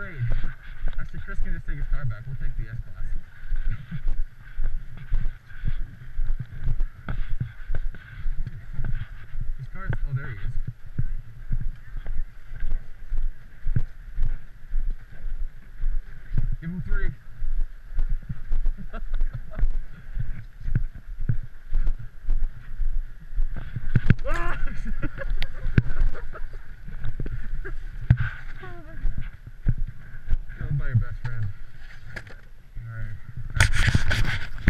trade. Actually, Chris can just take his car back. We'll take the S-Class. His car's... Oh, there he is. Give him 3. Killed by your best friend.